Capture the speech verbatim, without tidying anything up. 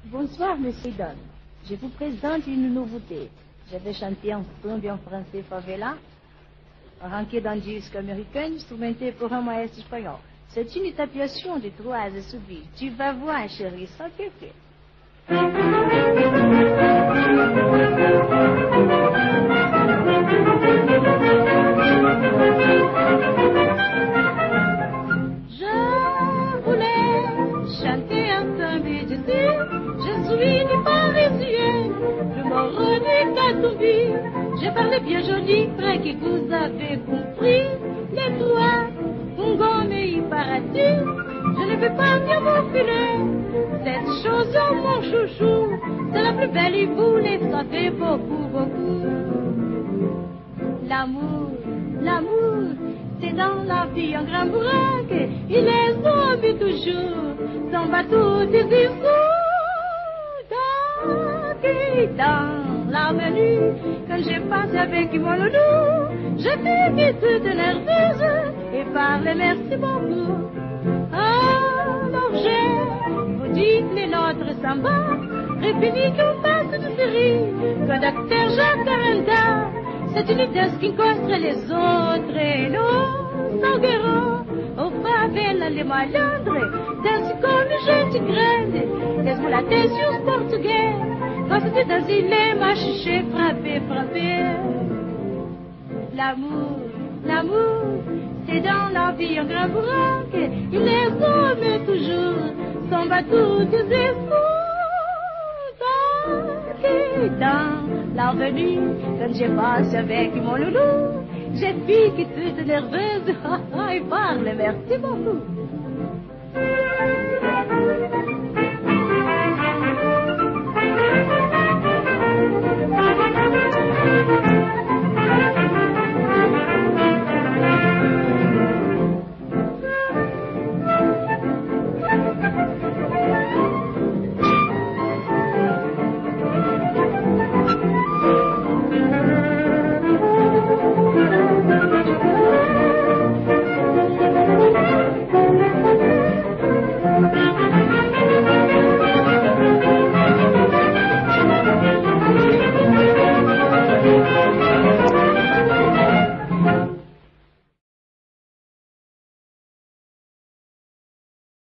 Bonsoir, monsieur Don. Je vous présente une nouveauté. Je vais chanter en samba en français favela, arranqué dans le disque américain, instrumenté pour un maestro espagnol. C'est une tapiation de trois subis. Tu vas voir, chérie, ça fait fait. Je voulais chanter un samba et dire, je suis une parisienne, je m'en renais qu'à tout vivre. J'ai parlé bien joli, près que vous avez compris. Les doigts, mon gomme et y paradis, je ne vais pas bien m'enfiler. Cette chose, oh mon chouchou, c'est la plus belle et vous les savez beaucoup, beaucoup. L'amour, l'amour, c'est dans la vie un grand bourraque. Il les oublie toujours, s'en bat tous des discours. Dans l'avenue, quand j'ai passé avec mon loulou, je fais toute nerveuse et parle merci beaucoup. Alors j'ai, vous dites les nôtres samba, répunis qu'on passe de série, conducteur Jacques Aranda, c'est une danse qui costre les autres et nous, Salguero, au favela les malandres, danse comme gente grande, les mulates et os portugais. Gosto de danser les machichés, frapper, frapper. L'amour, l'amour, c'est dans la vie un grand bourraque. Il les aime toujours, s'en bat toutes les fous. Dans l'avenue, quand je passe avec mon loulou, j'ai pique toute nerveuse et parle merci beaucoup.